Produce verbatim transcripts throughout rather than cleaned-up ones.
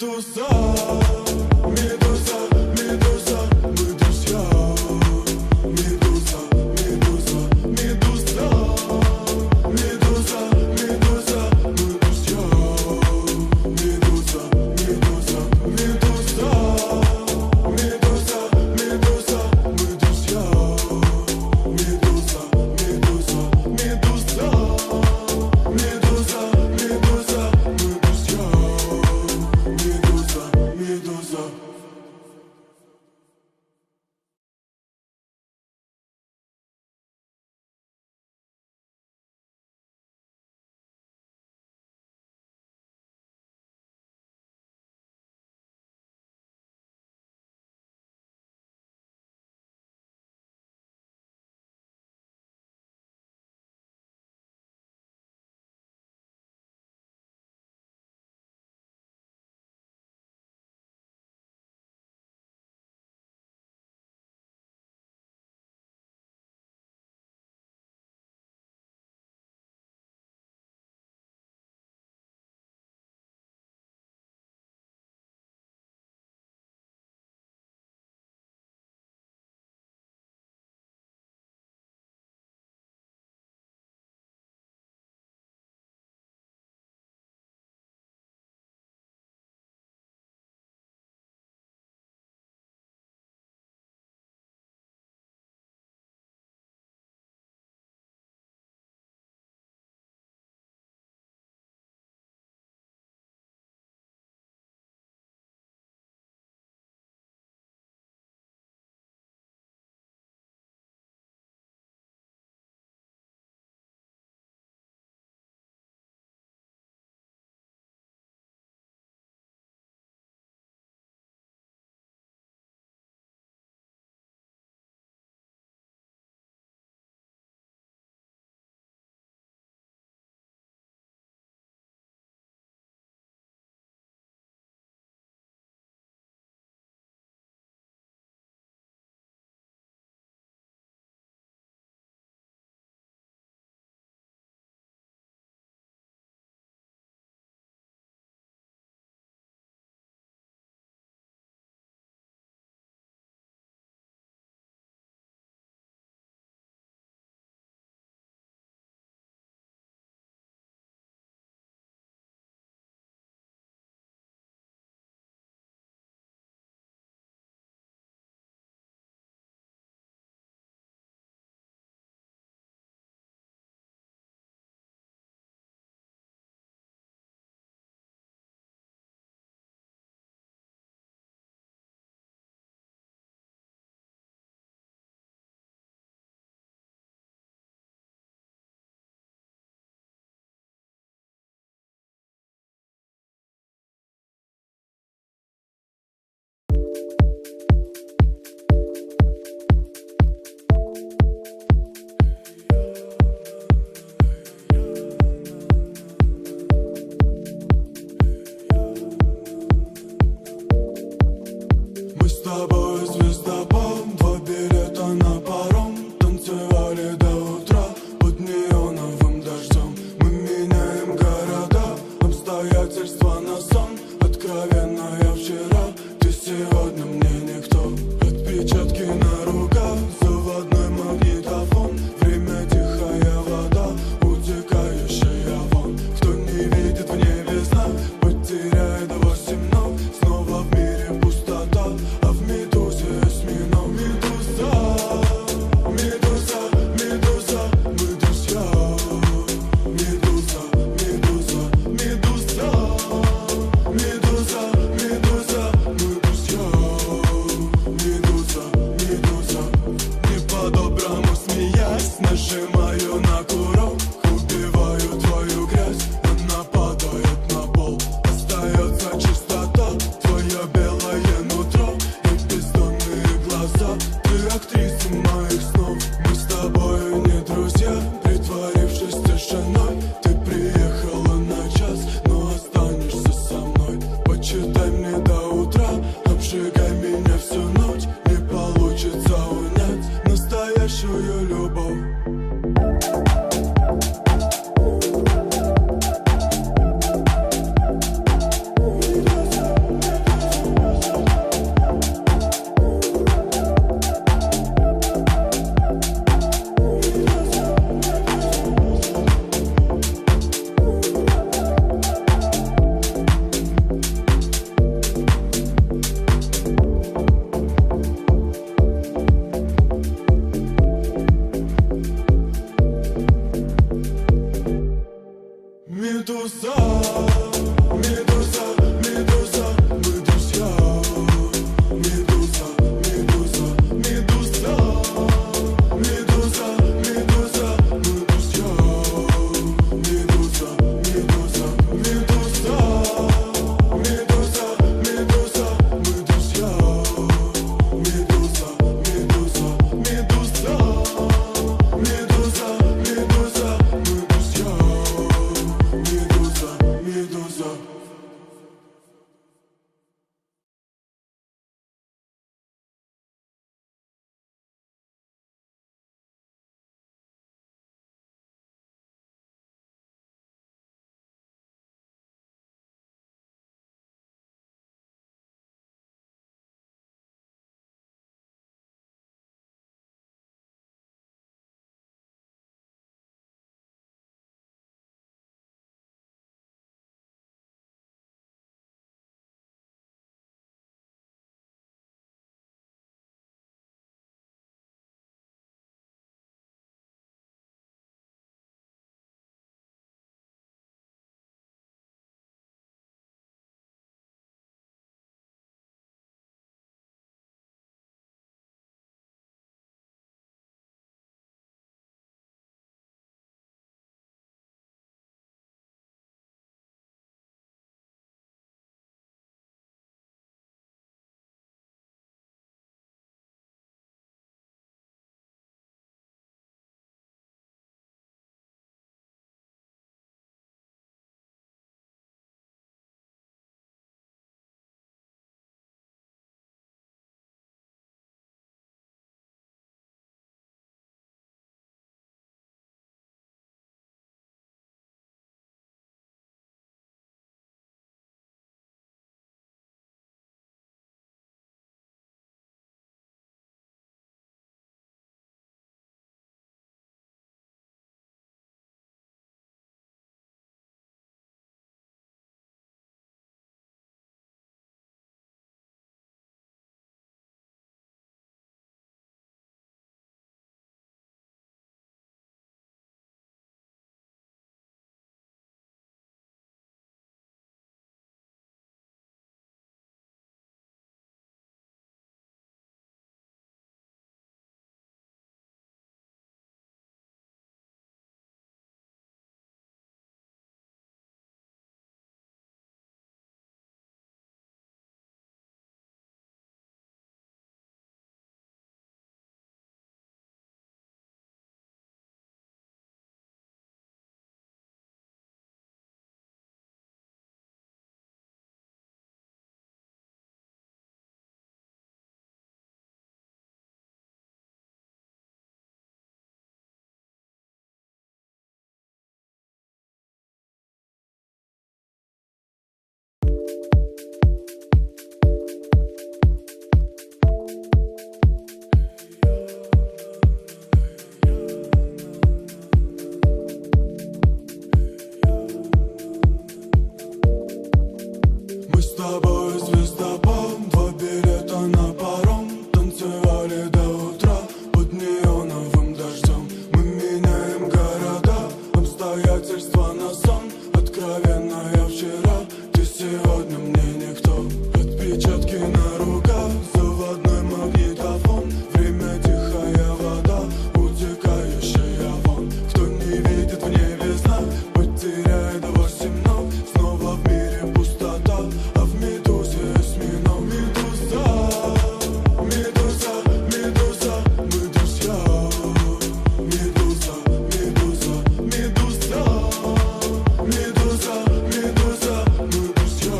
Медуза, медуза, медуза, мы друзья. Медуза, медуза, медуза, медуза, медуза, мы друзья. Медуза, медуза, медуза, медуза, медуза, мы друзья. Медуза, медуза, медуза, медуза, медуза, мы друзья. Медуза, медуза. Мы с тобой звездопад, два билета на паром. Танцевали до утра под неоновым дождем. Мы меняем города, обстоятельства на сон. Откровенно я вчера, ты сегодня мне никто. Отпечатки на руках, заводной магнитофон. Время тихая вода, утекающая вон. Кто не видит в небе знак, потеряет восемь ног. Снова в мире пустота, а в медузе осьминог. Медуза, медуза, медуза, мы друзья. Медуза, медуза, медуза, медуза. тобой звездопад, два билета на паром. Танцевали до утра под неоновым дождем. Мы меняем города, обстоятельства на сон. Откровенно я вчера, ты сегодня мне никто. Отпечатки на руках, заводной магнитофон. Время тихая вода, утекающая вон. Кто не видит в небе знак, потеряет восемь ног. Снова в мире пустота, а в медузе осьминог. Медуза, медуза, медуза, мы друзья. Медуза, медуза, медуза, медуза, медуза, мы друзья.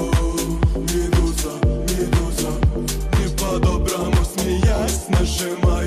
Медуза, медуза, не по-доброму смеясь, нажимай